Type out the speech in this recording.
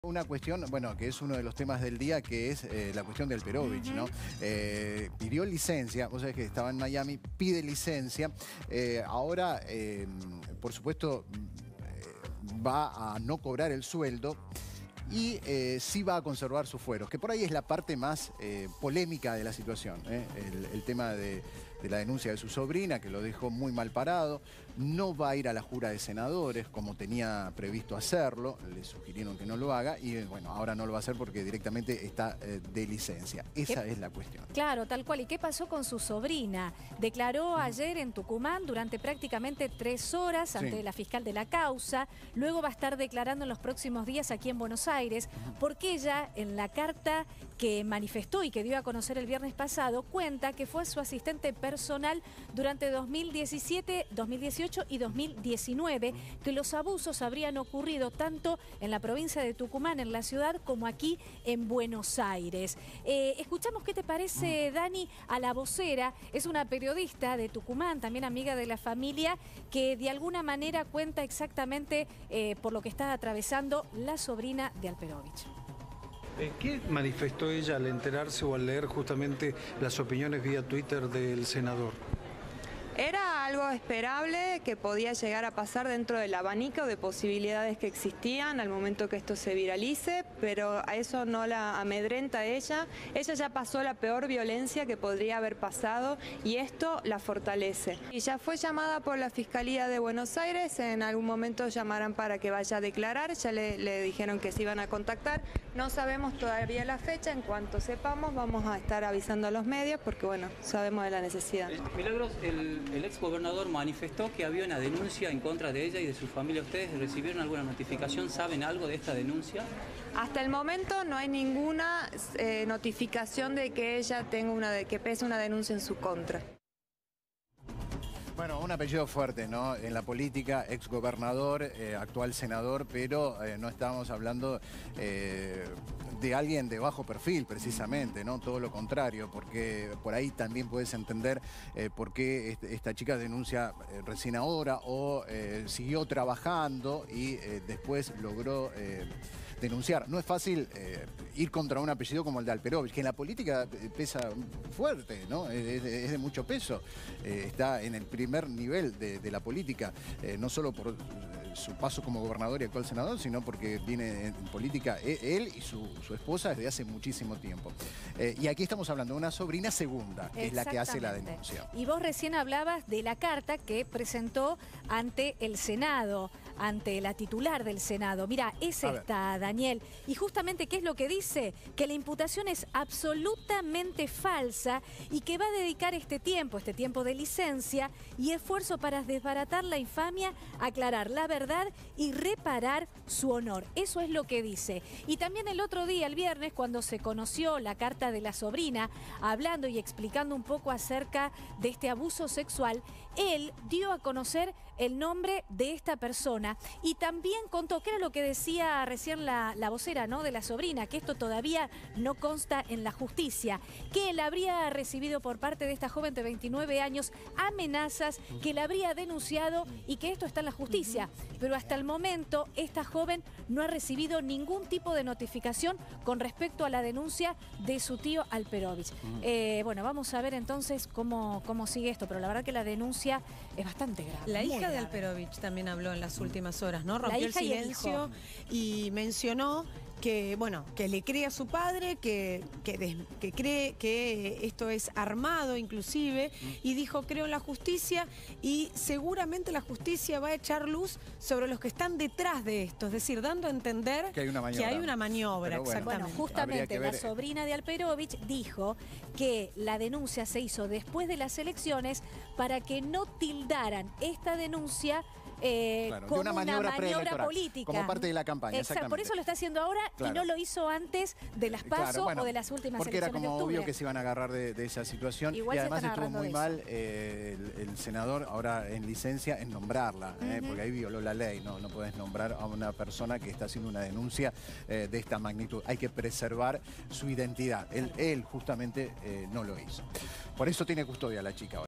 Una cuestión, bueno, que es uno de los temas del día, que es la cuestión del Alperovich, ¿no? Pidió licencia, vos sabés que estaba en Miami, pide licencia. Ahora, por supuesto, va a no cobrar el sueldo y sí va a conservar sus fueros, que por ahí es la parte más polémica de la situación, ¿eh? El tema de la denuncia de su sobrina, que lo dejó muy mal parado. No va a ir a la jura de senadores, como tenía previsto hacerlo. Le sugirieron que no lo haga y bueno, ahora no lo va a hacer porque directamente está de licencia. Esa es la cuestión. Claro, tal cual. ¿Y qué pasó con su sobrina? Declaró ayer en Tucumán durante prácticamente 3 horas ante la fiscal de la causa. Luego va a estar declarando en los próximos días aquí en Buenos Aires, porque ella, en la carta que manifestó y que dio a conocer el viernes pasado, cuenta que fue su asistente personal durante 2017, 2018 y 2019, que los abusos habrían ocurrido tanto en la provincia de Tucumán, en la ciudad, como aquí en Buenos Aires. Escuchamos qué te parece, Dani, a la vocera. Es una periodista de Tucumán, también amiga de la familia, que de alguna manera cuenta exactamente por lo que está atravesando la sobrina de Alperovich. ¿Qué manifestó ella al enterarse o al leer justamente las opiniones vía Twitter del senador? Era algo esperable que podía llegar a pasar dentro del abanico de posibilidades que existían al momento que esto se viralice, pero a eso no la amedrenta a ella. Ella ya pasó la peor violencia que podría haber pasado y esto la fortalece. Y ya fue llamada por la Fiscalía de Buenos Aires, en algún momento llamarán para que vaya a declarar, ya le dijeron que se iban a contactar. No sabemos todavía la fecha, en cuanto sepamos vamos a estar avisando a los medios porque bueno, sabemos de la necesidad. Milagros, el ex gobernador manifestó que había una denuncia en contra de ella y de su familia. ¿Ustedes recibieron alguna notificación? ¿Saben algo de esta denuncia? Hasta el momento no hay ninguna notificación de que ella tenga que pese una denuncia en su contra. Bueno, un apellido fuerte, ¿no? En la política, ex gobernador, actual senador, pero no estábamos hablando de alguien de bajo perfil, precisamente, ¿no? Todo lo contrario, porque por ahí también puedes entender por qué esta chica denuncia recién ahora o siguió trabajando y después logró denunciar. No es fácil ir contra un apellido como el de Alperovich, que en la política pesa fuerte, ¿no? Es de mucho peso. Está en el primer nivel de la política, no solo por su paso como gobernador y actual senador, sino porque viene en política él y su esposa desde hace muchísimo tiempo. Y aquí estamos hablando de una sobrina segunda, que es la que hace la denuncia. Y vos recién hablabas de la carta que presentó ante el Senado, ante la titular del Senado. Mira, es esta, Daniel. Y justamente, ¿qué es lo que dice? Que la imputación es absolutamente falsa y que va a dedicar este tiempo de licencia y esfuerzo para desbaratar la infamia, aclarar la verdad y reparar su honor. Eso es lo que dice. Y también el otro día, el viernes, cuando se conoció la carta de la sobrina, hablando y explicando un poco acerca de este abuso sexual, él dio a conocer el nombre de esta persona y también contó, que era lo que decía recién la vocera, ¿no?, de la sobrina, que esto todavía no consta en la justicia, que él habría recibido por parte de esta joven de 29 años amenazas, que la habría denunciado y que esto está en la justicia. Pero hasta el momento esta joven no ha recibido ningún tipo de notificación con respecto a la denuncia de su tío Alperovich. Bueno, vamos a ver entonces cómo sigue esto, pero la verdad que la denuncia es bastante grave. La hija de Alperovich también habló en las últimas horas, ¿no? Rompió el silencio y mencionó que, bueno, que le cree a su padre, que cree que esto es armado inclusive, y dijo, creo en la justicia y seguramente la justicia va a echar luz sobre los que están detrás de esto, es decir, dando a entender que hay una maniobra. Bueno, exactamente. Bueno, justamente la sobrina de Alperovich dijo que la denuncia se hizo después de las elecciones para que no tildaran esta denuncia como una maniobra política. Como parte de la campaña, exactamente. Por eso lo está haciendo ahora y no lo hizo antes de las PASO o de las últimas porque elecciones de octubre. Porque era como obvio que se iban a agarrar de esa situación. Igual y además estuvo muy mal el senador, ahora en licencia, en nombrarla, porque ahí violó la ley. No podés nombrar a una persona que está haciendo una denuncia de esta magnitud. Hay que preservar su identidad. Él justamente no lo hizo. Por eso tiene custodia la chica ahora.